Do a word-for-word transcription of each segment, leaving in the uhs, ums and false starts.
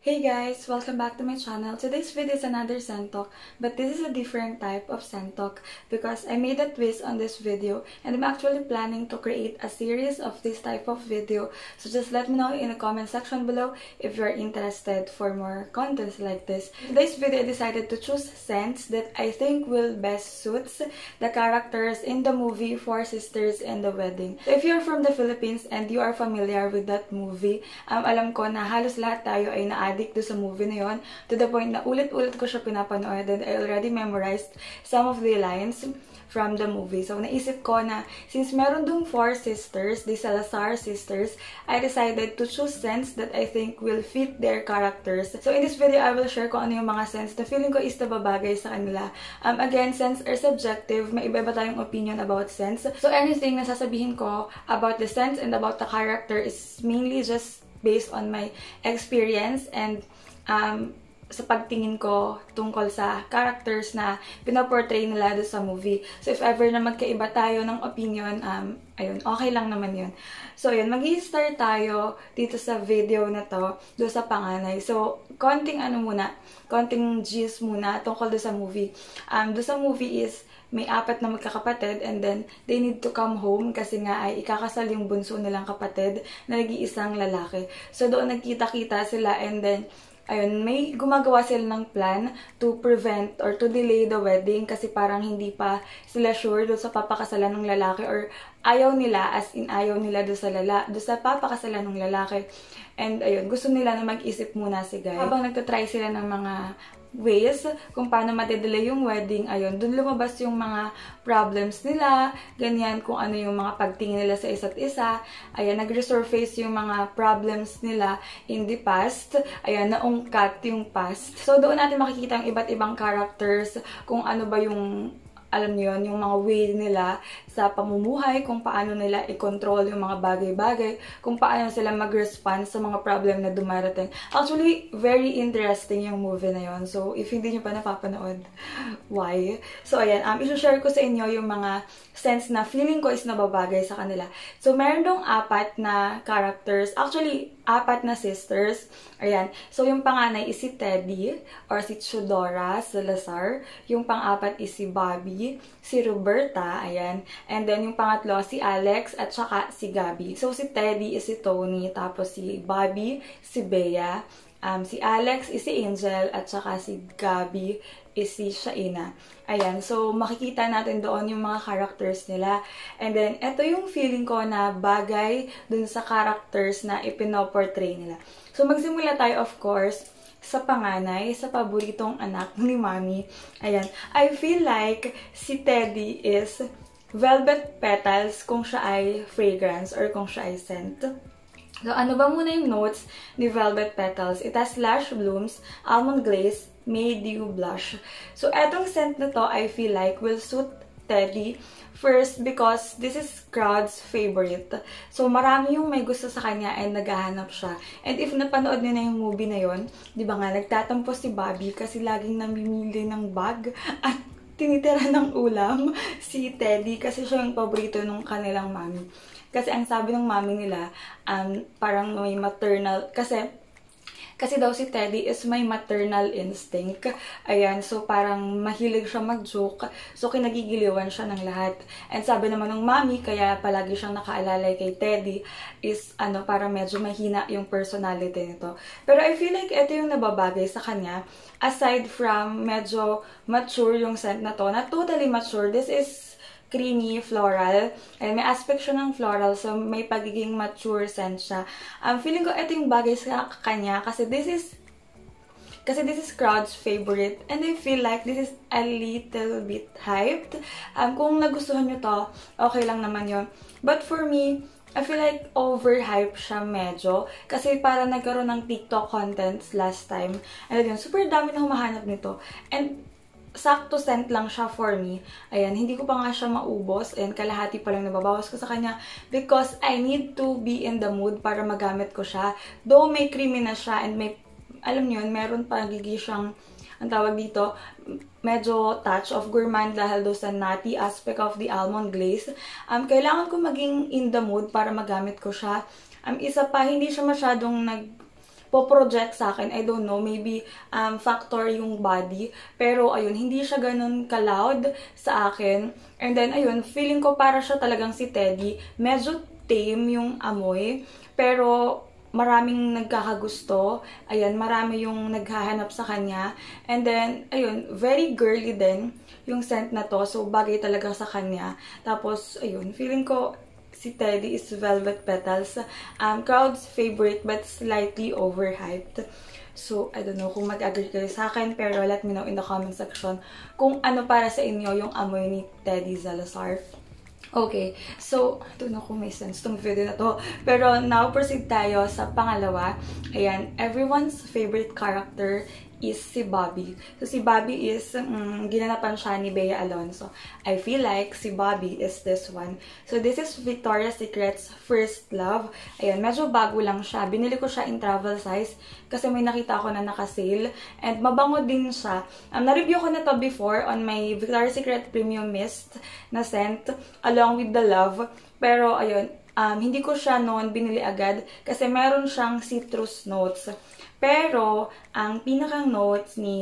Hey guys! Welcome back to my channel. Today's video is another scent talk, but this is a different type of scent talk because I made a twist on this video and I'm actually planning to create a series of this type of video. So just let me know in the comment section below if you're interested for more contents like this. In today's video, I decided to choose scents that I think will best suits the characters in the movie Four Sisters and the Wedding. So if you're from the Philippines and you are familiar with that movie, um, alam ko na halos lahat tayo ay na addict do sa movie na yon, to the point na ulit-ulit ko siya pinapanood and I already memorized some of the lines from the movie. So, naisip ko na since meron dong four sisters, the Salazar sisters, I decided to choose scents that I think will fit their characters. So, in this video, I will share kung ano yung mga scents na feeling ko is nababagay sa kanila. Um, again, scents are subjective. May iba-iba tayong opinion about scents. So, anything na sasabihin ko about the scents and about the character is mainly just based on my experience and um, sa pagtingin ko tungkol sa characters na pinaportray nila doon sa movie. So, if ever na magkaiba tayo ng opinion, um, ayun, okay lang naman yun. So, yun, mag-i-start tayo dito sa video na to, doon sa panganay. So, konting ano muna, konting gist muna tungkol doon sa movie. Um, doon sa movie is, may apat na magkakapatid and then they need to come home kasi nga ay ikakasal yung bunso nilang kapatid na nag-iisang lalaki. So, doon nagkita-kita sila and then ayun, may gumagawa sila ng plan to prevent or to delay the wedding kasi parang hindi pa sila sure doon sa papakasalan ng lalaki or ayaw nila, as in ayaw nila doon sa, lala, doon sa papakasalan ng lalaki. And ayun, gusto nila na mag-isip muna si Guy. Habang nagtatry sila ng mga ways kung paano madedelay yung wedding, ayun, dun lumabas yung mga problems nila, ganyan, kung ano yung mga pagtingin nila sa isa't isa, ayan, nag-resurface yung mga problems nila in the past, ayan, naungkat yung past. So, doon natin makikita yung iba't ibang characters, kung ano ba yung alam niyo yun, yung mga way nila sa pamumuhay, kung paano nila i-control yung mga bagay-bagay, kung paano sila mag-respond sa mga problem na dumarating. Actually, very interesting yung movie na yun. So, if hindi nyo pa napapanood, why? So, ayan, um, isi-share ko sa inyo yung mga sense na feeling ko is nababagay sa kanila. So, meron dong apat na characters. Actually, apat na sisters. Ayan. So, yung panganay is si Teddy or si Chudora Salazar. Yung pang-apat is si Bobby, si Roberta, ayan. And then, yung pangatlo, si Alex at saka si Gabby. So, si Teddy is si Tony, tapos si Bobby, si Bea. Um, si Alex is si Angel at saka si Gabby is si Shaina. Ayan, so makikita natin doon yung mga characters nila. And then, ito yung feeling ko na bagay dun sa characters na ipinoportray nila. So, magsimula tayo, of course, sa panganay, sa paboritong anak ni Mami. Ayan, I feel like si Teddy is velvet petals kung siya ay fragrance or kung siya ay scent. So, ano ba muna yung notes ni Velvet Petals? It has Lash Blooms, Almond Glaze, May Dew Blush. So, etong scent na to, I feel like, will suit Teddy. First, because this is crowd's favorite. So, marami yung may gusto sa kanya and naghahanap siya. And if napanood niyo na yung movie na yon, di ba nga, nagtatampo si Bobby kasi laging namimili ng bag at tinitira ng ulam si Teddy kasi siya yung paborito ng kanilang mami. Kasi ang sabi ng mami nila, um, parang may maternal, kasi, kasi daw si Teddy is may maternal instinct. Ayan, so parang mahilig siya mag-joke. So kinagigiliwan siya ng lahat. And sabi naman ng mami, kaya palagi siyang nakaalalay kay Teddy, is ano, parang medyo mahina yung personality nito. Pero I feel like ito yung nababagay sa kanya. Aside from medyo mature yung scent na to, na totally mature, this is creamy, floral. And may aspect siya ng floral, so may pagiging mature scent siya. Um, feeling ko ito yung bagay sa kanya kasi this is kasi this is crowd's favorite. And I feel like this is a little bit hyped. Um, kung nagustuhan nyo to, okay lang naman yun. But for me, I feel like overhype siya medyo. Kasi parang nagkaroon ng TikTok contents last time. And yun, super dami na humahanap nito. And sakto scent lang siya for me. Ayan, hindi ko pa nga siya maubos and kalahati pa lang nababawas ko sa kanya because I need to be in the mood para magamit ko siya. Though may creamy na siya and may, alam niyo yun, meron pa gigi siyang, ang tawag dito, medyo touch of gourmand dahil do sa nutty aspect of the almond glaze. Um, kailangan ko maging in the mood para magamit ko siya. Um, isa pa, hindi siya masyadong nag po-project sa akin. I don't know, maybe um, factor yung body. Pero ayun, hindi siya ganun ka-loud sa akin. And then ayun, feeling ko para siya talagang si Teddy. Medyo tame yung amoy. Pero maraming nagkakagusto. Ayan, marami yung naghahanap sa kanya. And then, ayun, very girly din yung scent na to. So, bagay talaga sa kanya. Tapos, ayun, feeling ko si Teddy is Velvet Petals. Um, crowd's favorite but slightly overhyped. So, I don't know kung mag-agree kayo sa akin, pero let me know in the comment section kung ano para sa inyo yung amoy ni Teddy Salazar. Okay, so, I don't know kung may sense tong video na to. Pero now, proceed tayo sa pangalawa. Ayan, everyone's favorite character is si Bobby. So, si Bobby is, um, ginanapan siya ni Bea Alonzo. I feel like si Bobby is this one. So, this is Victoria's Secret's First Love. Ayan, medyo bago lang siya. Binili ko siya in travel size kasi may nakita ako na naka-sale. And mabango din siya. Um, na-review ko na to before on my Victoria's Secret Premium Mist na scent along with the Love. Pero, ayun, um, hindi ko siya noon binili agad kasi meron siyang citrus notes. Pero, ang pinakang notes ni,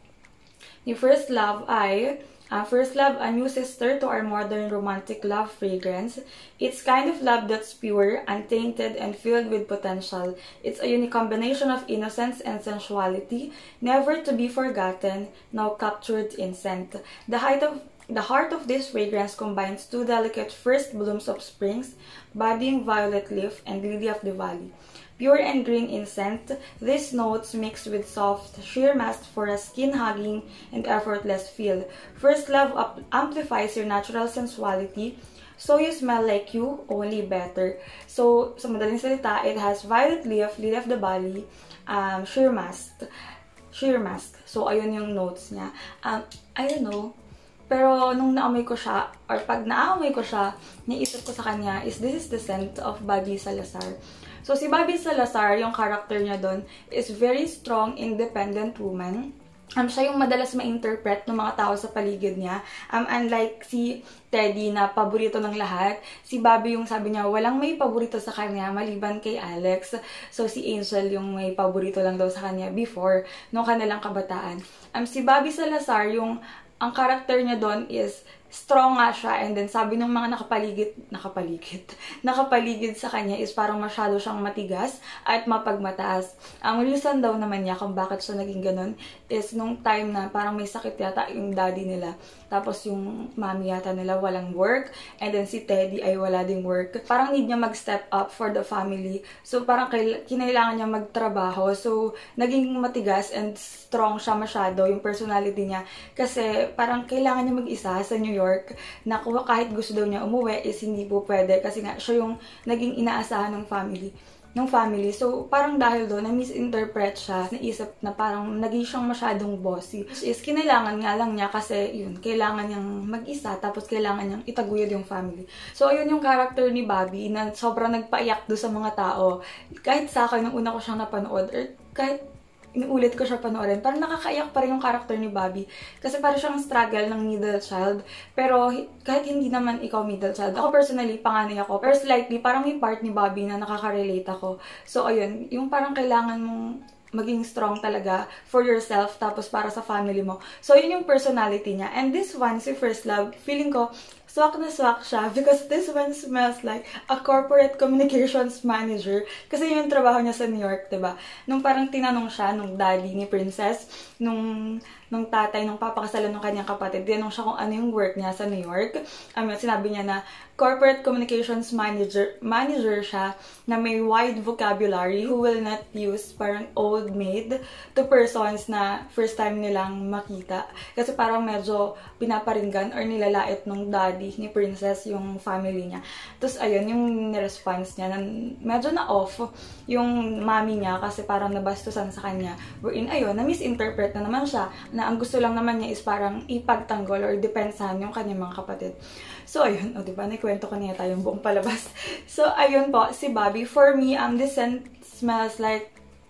ni First Love ay, uh, First Love, a new sister to our modern romantic love fragrance. It's kind of love that's pure, untainted, and filled with potential. It's a unique combination of innocence and sensuality, never to be forgotten, now captured in scent. The height of The heart of this fragrance combines two delicate first blooms of springs, budding violet leaf and lily of the valley. Pure and green in scent, these notes mixed with soft, sheer mast for a skin-hugging and effortless feel. First Love amplifies your natural sensuality, so you smell like you, only better. So, sa madaling salita, it has violet leaf, lily of the valley, um, sheer mast. Sheer mast. So, ayun yung notes niya. Um, I don't know. Pero, nung naamoy ko siya, or pag naamoy ko siya, niisip ko sa kanya is this is the scent of Bobby Salazar. So, si Bobby Salazar, yung character niya doon, is very strong, independent woman. Um, siya yung madalas ma-interpret ng mga tao sa paligid niya. Um, unlike si Teddy na paborito ng lahat, si Bobby yung sabi niya, walang may paborito sa kanya maliban kay Alex. So, si Angel yung may paborito lang daw sa kanya before, nung kanilang kabataan. Um, si Bobby Salazar, yung ang character niya doon is strong nga siya, and then sabi ng mga nakapaligid, nakapaligid, nakapaligid sa kanya is parang masyado siyang matigas at mapagmataas. Ang reason daw naman niya kung bakit siya naging ganun is nung time na parang may sakit yata yung daddy nila. Tapos yung mami yata nila walang work, and then si Teddy ay wala ding work. Parang need niya mag-step up for the family. So parang kinailangan niya magtrabaho. So naging matigas and strong siya masyado yung personality niya. Kasi parang kailangan niya mag-isa sa New York na kahit gusto daw niya umuwi is hindi po pwede kasi nga siya yung naging inaasahan ng family. ng family. So, parang dahil doon, na-misinterpret siya, naisip na parang naging siyang masyadong bossy. Which is, kinailangan nga lang niya kasi, yun, kailangan niyang mag-isa, tapos kailangan niyang itaguyod yung family. So, ayun yung character ni Bobby na sobrang nagpaiyak doon sa mga tao. Kahit sa akin, nung una ko siyang napanood, or kahit inuulit ko siya panoorin, parang nakakaiyak pa rin yung character ni Bobby. Kasi parang siyang struggle ng middle child. Pero kahit hindi naman ikaw middle child, ako personally, panganay ako. Pero slightly, parang may part ni Bobby na nakaka-relate ako. So, ayun, yung parang kailangan mong maging strong talaga for yourself, tapos para sa family mo. So, yun yung personality niya. And this one, si First Love, feeling ko, swak na swak siya because this one smells like a corporate communications manager. Kasi yun yung trabaho niya sa New York, diba? Nung parang tinanong siya, nung daddy ni Princess, nung, nung tatay, nung papakasalan ng kanyang kapatid, tinanong siya kung ano yung work niya sa New York. Um, sinabi niya na corporate communications manager manager siya na may wide vocabulary who will not use parang old maid to persons na first time nilang makita. Kasi parang medyo pinaparinggan or nilalait nung daddy ni Princess yung family niya. Tapos ayun, yung response niya, na medyo na-off yung mami niya kasi parang nabastusan sa kanya. Wherein ayun, na-misinterpret na naman siya na ang gusto lang naman niya is parang ipagtanggol or depensahan yung kanyang mga kapatid. So, ayun. O, diba? Nakwento ko niya tayong buong palabas. So, ayun po, si Bobby. For me, um, this scent smells like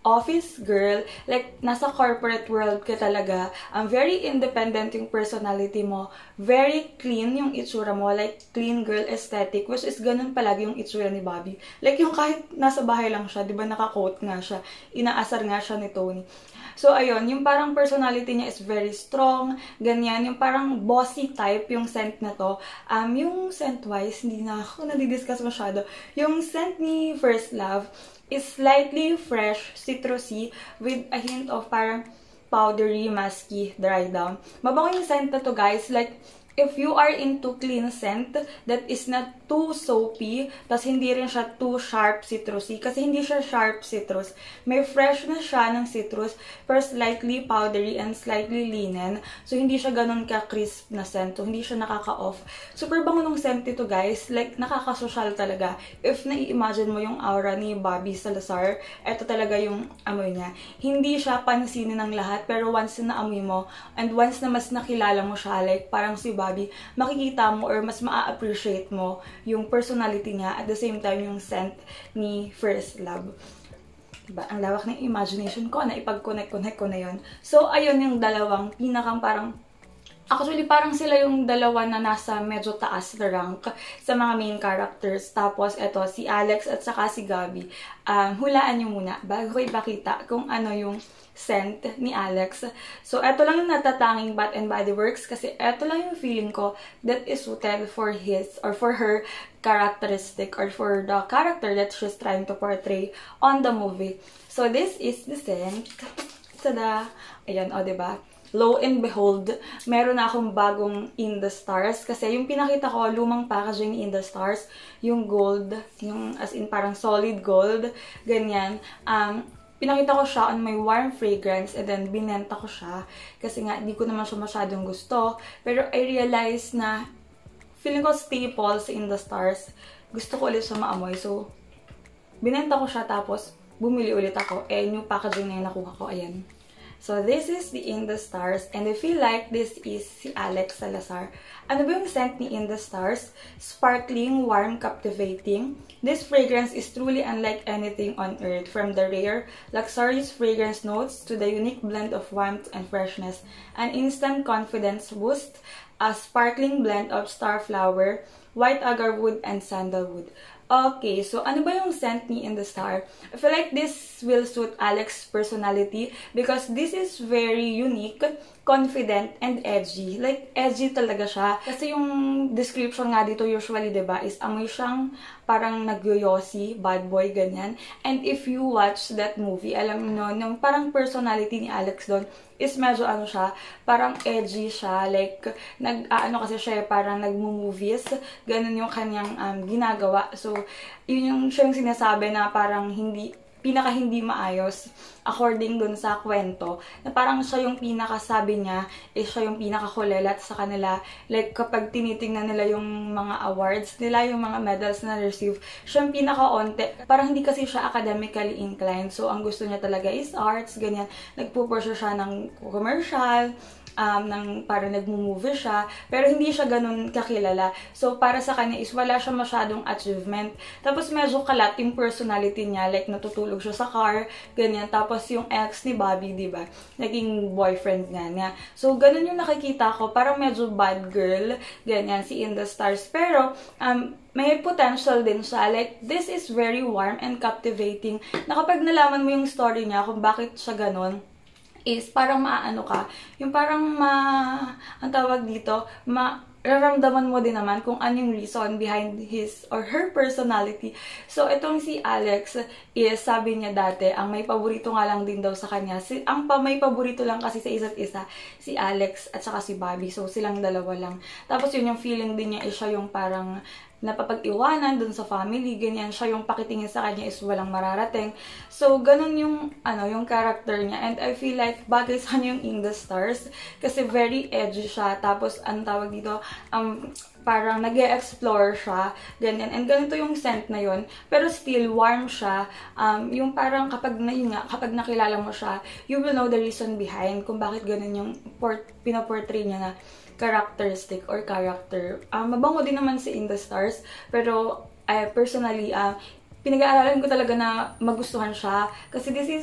office girl, like, nasa corporate world ka talaga, um, very independent yung personality mo, very clean yung itsura mo, like, clean girl aesthetic, which is ganun palagi yung itsura ni Bobby. Like, yung kahit nasa bahay lang siya, di ba, naka-coat nga siya, inaasar nga siya ni Tony. So, ayun, yung parang personality niya is very strong, ganyan, yung parang bossy type yung scent na to. Um, yung scent-wise, hindi na ako nadidiscuss masyado. Yung scent ni First Love is slightly fresh, citrusy, with a hint of parang powdery, musky, dry down. Mabango yung scent na to, guys. Like, if you are into clean scent that is not too soapy, tas hindi rin siya too sharp citrusy, kasi hindi siya sharp citrus. May freshness siya ng citrus, pero slightly powdery and slightly linen. So, hindi siya ganun ka-crisp na scent. So, hindi siya nakaka-off. Super bango ng scent ito, guys. Like, nakaka-social talaga. If nai-imagine mo yung aura ni Bobby Salazar, ito talaga yung amoy niya. Hindi siya pansinin ng lahat, pero once na naamoy mo, and once na mas nakilala mo siya, like, parang si Bobby, makikita mo or mas maa-appreciate mo yung personality niya, at the same time yung scent ni First Love. Diba? Ang lawak ng imagination ko na ipag-connect-connect ko na yun. So, ayun yung dalawang pinakang parang, actually parang sila yung dalawa na nasa medyo taas na rank sa mga main characters. Tapos, eto, si Alex at saka si Gabby. Um, hulaan nyo muna bago ko ipakita kung ano yung scent ni Alex. So, eto lang yung natatanging Bath and Body Works kasi eto lang yung feeling ko that is suited for his or for her characteristic or for the character that she's trying to portray on the movie. So, this is the scent. Tada! Ayan, o, diba? Lo and behold, meron na akong bagong In the Stars. Kasi yung pinakita ko, lumang packaging ni In the Stars, yung gold, yung as in parang solid gold, ganyan. Um, pinakita ko siya on my warm fragrance and then binenta ko siya. Kasi nga, di ko naman siya masyadong gusto. Pero I realized na feeling ko staple sa In the Stars. Gusto ko ulit siya maamoy. So, binenta ko siya tapos bumili ulit ako. Eh, new packaging na yung nakuha ko. Ayan. So, this is the In the Stars. And I feel like this is si Alex Salazar. Ano ba yung scent ni In the Stars? Sparkling, warm, captivating. This fragrance is truly unlike anything on earth. From the rare, luxurious fragrance notes to the unique blend of warmth and freshness. An instant confidence boost. A sparkling blend of starflower, white agarwood, and sandalwood. Okay, so ano ba yung scent ni In the Star? I feel like this will suit Alex's personality because this is very unique, confident, and edgy. Like, edgy talaga siya. Kasi yung description nga dito usually, diba, is amoy siyang parang nagyoyosi, bad boy, ganyan. And if you watch that movie, alam mo, yung parang personality ni Alex doon is medyo ano siya, parang edgy siya. Like, nag, uh, ano kasi siya, parang nagmo-movies. Ganun yung kanyang um, ginagawa. So, yun yung siya yung sinasabi na parang hindi, pinaka hindi maayos according dun sa kwento, na parang siya yung pinakasabi niya, eh siya yung pinakakulelat sa kanila. Like, kapag tinitingnan nila yung mga awards nila, yung mga medals na receive, siya yung pinaka-onte. Parang hindi kasi siya academically inclined. So, ang gusto niya talaga is arts, ganyan. Nagpupursue siya ng commercial, Um, ng parang nagmo-movie siya, pero hindi siya ganun kakilala. So, para sa kanya is wala siya masyadong achievement. Tapos, medyo kalat yung personality niya, like natutulog siya sa car, ganyan. Tapos, yung ex ni Bobby, di ba, naging boyfriend nga niya. So, ganun yung nakikita ko, parang medyo bad girl, ganyan, si In the Stars. Pero, um, may potential din siya. Like, this is very warm and captivating. Na kapag nalaman mo yung story niya, kung bakit siya ganun, is parang maaano ka, yung parang ma, ang tawag dito, ma, raramdaman mo din naman kung ano yung reason behind his or her personality. So, itong si Alex is, sabi niya dati, ang may paborito nga lang din daw sa kanya. Si, ang pa may paborito lang kasi sa isa't isa, si Alex at saka si Bobby. So, silang dalawa lang. Tapos, yun yung feeling din niya is siya yung parang napapag-iwanan dun sa family, ganyan. Siya yung pakitingin sa kanya is walang mararating. So, ganun yung, ano, yung character niya. And I feel like bagay sa kanya yung In the Stars kasi very edgy siya. Tapos, anong tawag dito, um, parang nag-e-explore siya, ganyan. And ganito yung scent na yun. Pero still, warm siya. Um, yung parang kapag, na, yun nga, kapag nakilala mo siya, you will know the reason behind kung bakit ganun yung pinaportray niya na characteristic or character. Um, mabango din naman si In the Stars, pero I personally, uh, pinag-aaralan ko talaga na magustuhan siya. Kasi this is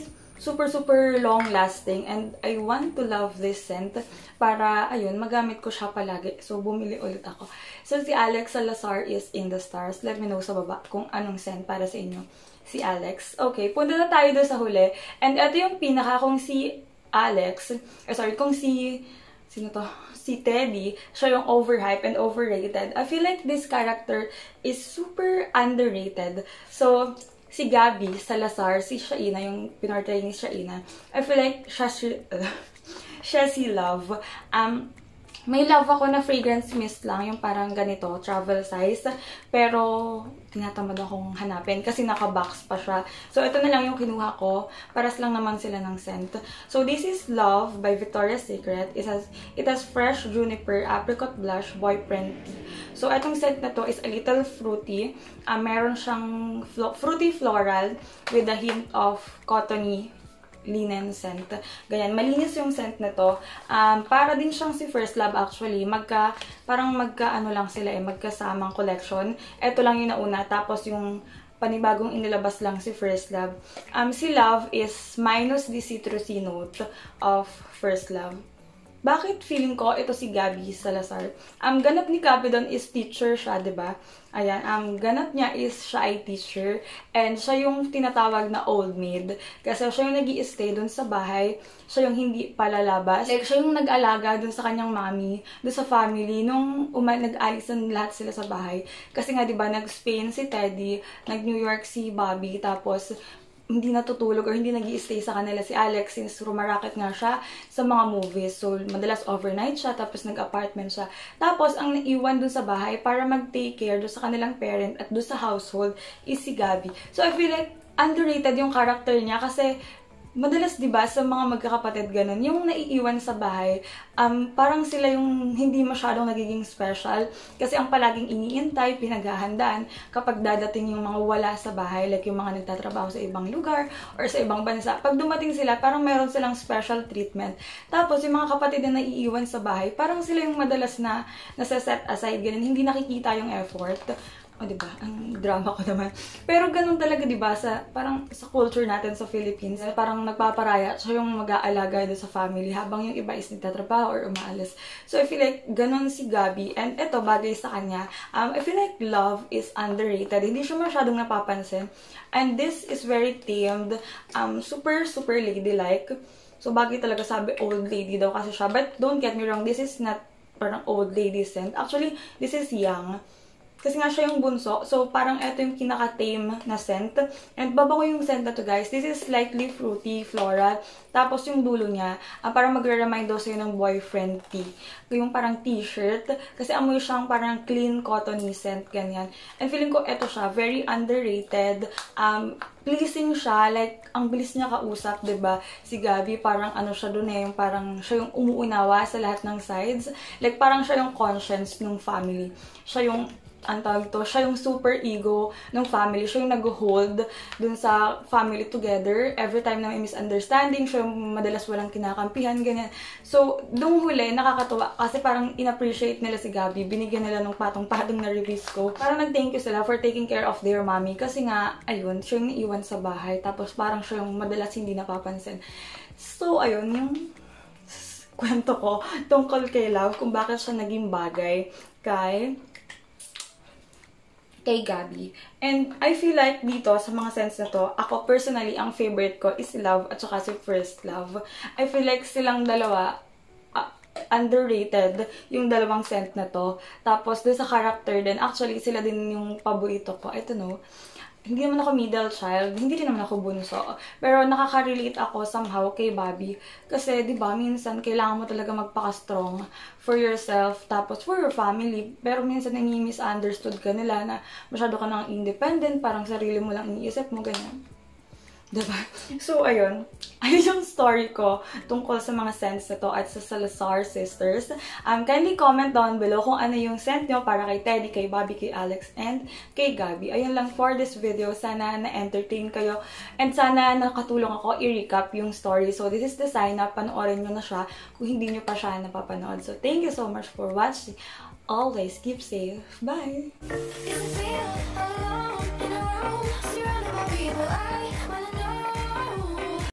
super, super long-lasting. And I want to love this scent para, ayun, magamit ko siya palagi. So, bumili ulit ako. So, si Alex Salazar is in the stars. Let me know sa baba kung anong scent para sa inyo. Si Alex. Okay, punta na tayo doon sa huli. And ito yung pinaka kung si Alex, eh, sorry, kung si, sino to? Si Teddy, siya yung overhyped and overrated. I feel like this character is super underrated. So, si Gabby Salazar, si Shaina, yung pinortray ni Shaina, I feel like siya si, uh, siya si Love. Um, May love ako na fragrance mist lang, yung parang ganito, travel size. Pero, tinatamad akong hanapin kasi naka-box pa siya. So, ito na lang yung kinuha ko. Paras lang naman sila ng scent. So, this is Love by Victoria's Secret. It has, it has fresh juniper, apricot blush, boyfriend tea. So, itong scent na to is a little fruity. Uh, meron siyang flo fruity floral with a hint of cottony linen scent. Ganyan. Malinis yung scent na to. Um, para din siyang si First Love actually. Magka, parang magka ano lang sila eh, magkasamang collection. Ito lang yung nauna. Tapos yung panibagong inilabas lang si First Love. Um, si Love is minus the citrusy note of First Love. Bakit feeling ko ito si Gabby Salazar? Ang um, ganap ni Gabby doon is teacher siya, 'di ba? Ayan, ang um, ganap niya is siya ay teacher and siya yung tinatawag na old maid kasi siya yung nag-i-stay doon sa bahay, siya yung hindi palalabas. Like siya yung nag-alaga doon sa kanyang mommy, doon sa family nung uma nag-alis lahat sila sa bahay. Kasi nga 'di ba, nag-Spain si Teddy, nag-New York si Bobby, tapos hindi natutulog or hindi nag-i-stay sa kanila si Alex since rumaraket nga siya sa mga movies. So, madalas overnight siya, tapos nag-apartment siya. Tapos, ang naiwan dun sa bahay para mag-take care dun sa kanilang parent at dun sa household is si Gabby. So, I feel like underrated yung character niya kasi madalas, di ba, sa mga magkakapatid ganun, yung naiiwan sa bahay, um, parang sila yung hindi masyadong nagiging special. Kasi ang palaging iniintay, pinaghahandaan kapag dadating yung mga wala sa bahay, like yung mga nagtatrabaho sa ibang lugar or sa ibang bansa. Pag dumating sila, parang meron silang special treatment. Tapos, yung mga kapatid na naiiwan sa bahay, parang sila yung madalas na nasa-set aside, ganun, hindi nakikita yung effort. O, diba? Ang drama ko naman. Pero ganun talaga, diba? Sa, parang sa culture natin sa Philippines, parang nagpaparaya siya yung mag-aalaga doon sa family habang yung iba is nagtatrabaho or umaalis. So, I feel like ganun si Gabby. And eto, bagay sa kanya. Um, I feel like Love is underrated. Hindi siya masyadong napapansin. And this is very tamed. Um, super, super ladylike. So, bagay talaga, sabi old lady daw kasi siya. But don't get me wrong, this is not parang old lady scent. Actually, this is young. Kasi nga siya yung bunso. So, parang ito yung kinaka-tame na scent. And babango yung scent na to, guys. This is slightly fruity, floral. Tapos yung dulo niya, uh, parang magre-remind daw sa'yo ng boyfriend tea. Yung parang t-shirt. Kasi amoy siyang parang clean, cottony scent, ganyan. And feeling ko, ito siya, very underrated. Um, pleasing siya. Like, ang bilis niya kausap, diba? Si Gabby, parang ano siya dun eh. Yung parang siya yung umuunawa sa lahat ng sides. Like, parang siya yung conscience ng family. Siya yung ang tawag to, siya yung super ego ng family. Siya yung nag-hold dun sa family together. Every time na may misunderstanding, siya yung madalas walang kinakampihan, ganyan. So, nung huli, nakakatuwa kasi parang in-appreciate nila si Gabby. Binigyan nila ng patong-patong na reviews ko. Parang nag-thank you sila for taking care of their mommy. Kasi nga, ayun, siya yung naiwan sa bahay. Tapos parang siya yung madalas hindi napapansin. So, ayun, yung kwento ko tungkol kay Love, kung bakit siya naging bagay kay kay Gabby. And I feel like dito, sa mga scents na to, ako personally, ang favorite ko is Love at saka si First Love. I feel like silang dalawa, uh, underrated yung dalawang scent na to. Tapos, doon sa character din, actually, sila din yung paborito ko. Ito no, hindi naman ako middle child, hindi rin naman ako bunso. Pero nakaka-relate ako somehow kay Bobby. Kasi, di ba, minsan kailangan mo talaga magpaka-strong for yourself, tapos for your family. Pero minsan nami-misunderstood ka nila na masyado ka nang independent, parang sarili mo lang iniisip mo, ganyan. Diba? So, ayun. Ayun yung story ko tungkol sa mga scents na to at sa Salazar Sisters. Um, kindly comment down below kung ano yung scent nyo para kay Teddy, kay Bobby, kay Alex, and kay Gabby. Ayun lang for this video. Sana na-entertain kayo. And sana nakatulong ako i-recap yung story. So, this is the sign na panoorin nyo na siya kung hindi nyo pa siya napapanood. So, thank you so much for watching. Always keep safe. Bye!